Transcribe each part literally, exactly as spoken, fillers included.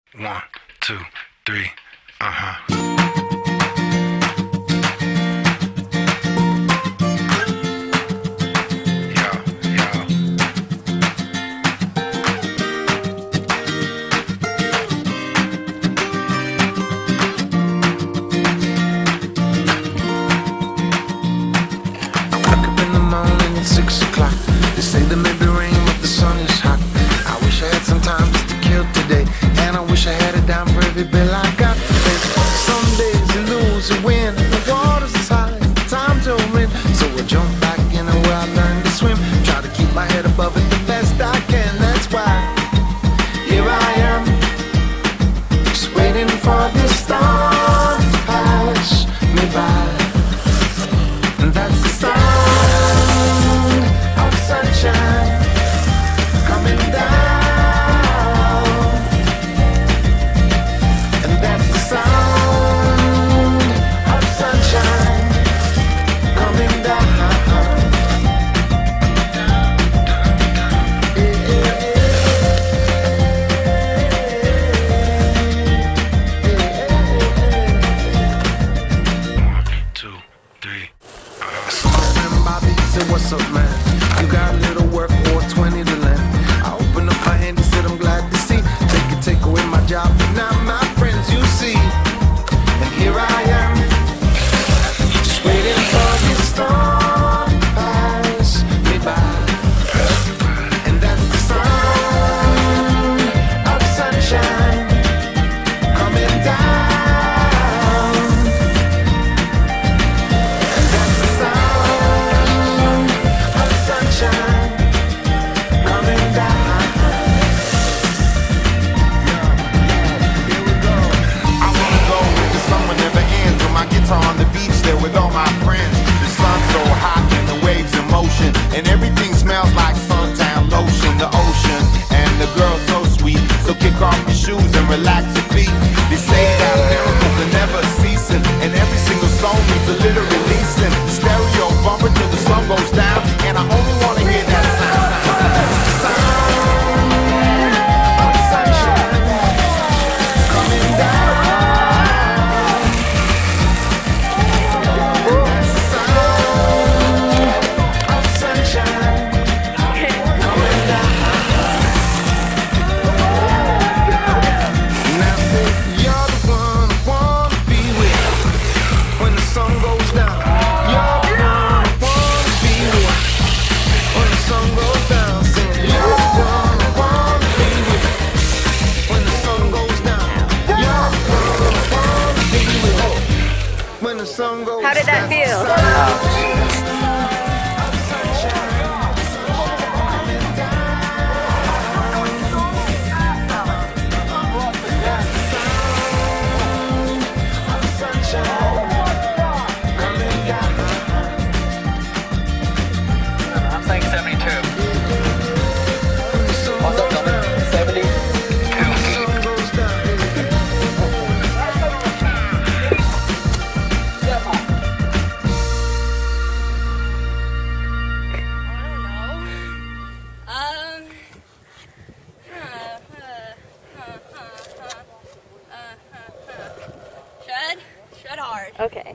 One, two, three, uh-huh. Six o'clock. They say that maybe rain, but the sun is hot. I wish I had some time just to kill today, and I wish I had a dime for every bill I got to pay. Some days you lose, you win. The water's as high as the time's over. So I jump back in where I learned to swim. Try to keep my head above it the best I can. That's why here I am, just waiting for this storm to pass me by. And that's the sound of sunshine coming down. And that's the sound of sunshine coming down. One, two, three. Said, what's up, man? You got a little work or twenty to lend. I opened up my hand and said, I'm glad to see. They could take away my job, but not my friends, you see. And here I am, just waiting for this storm to pass me by. And that's the sound of sunshine coming down. On the beach there with all my friends. The sun's so hot and the waves in motion, and everything smells like suntan lotion. The ocean and the girl so sweet. So kick off your shoes and relax your feet. They say that miracles are never ceasing, and every single song needs a little releasing. The stereo bumper till the sun goes down, and I only want to hear that sound. Sound of sunshine coming down. How did that feel? I'm saying seventy-two. What's up, Dominic? seventy? Okay.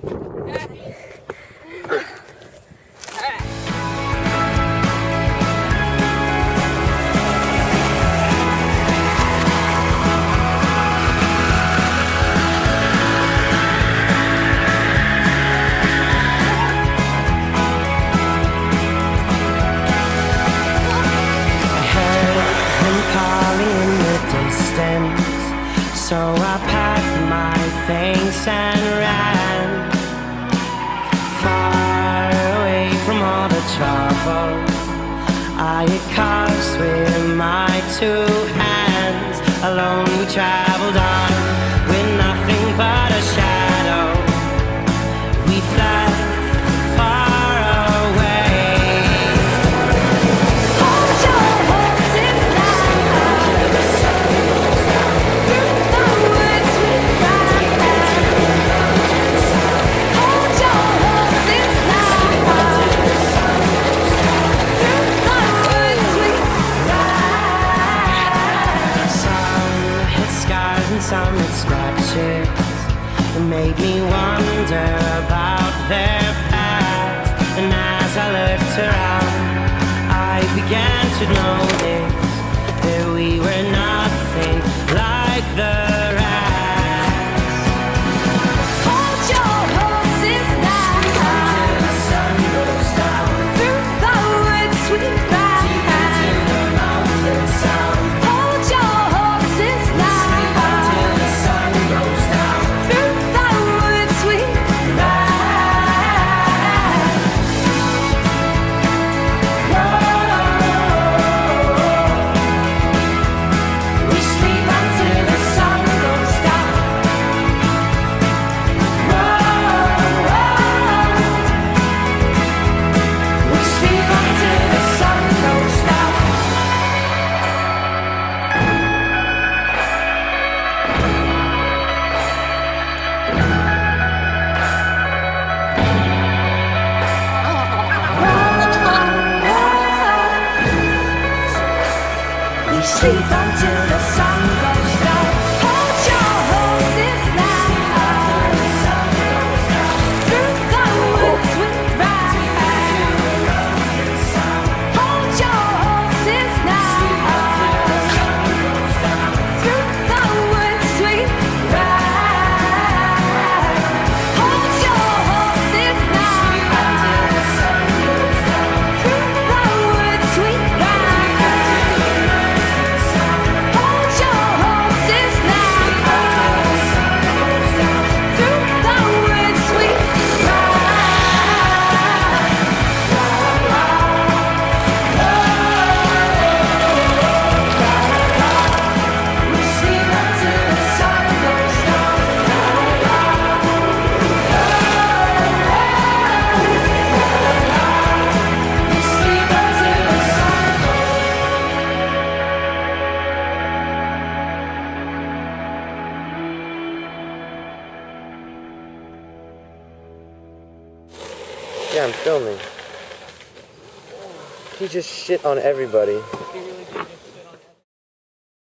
So I packed my things and ran far away from all the trouble I had caused with my two hands. Alone we traveled on with nothing but a shadow. We fled far away. Hold your horses now. Through the woods we ride. Hold your horses now. Through the woods we ride. stomach scratches. It made me wonder about their past. And as I looked around, I began to notice that we were nothing like the rest. Hold your horses now until the sun goes down. Through the woods we ride to the mountain sound. Hold your horses now until the sun goes down. Through the woods we ride. Whoa. We sleep until the sun goes down. Whoa. We sleep until the sun goes down. We sleep until the sun goes down. Hold your horses now until the sun goes down. Through the woods we ride. Hold your horses now until the sun goes down. Through the woods we ride. Hold your horses now until the sun goes down. Through the woods we ride. Hold your horses now until the sun goes down. Through the woods we ride. We sleep until the sun goes down. We sleep until the sun Yeah, I'm filming. He just shit on everybody. He really did.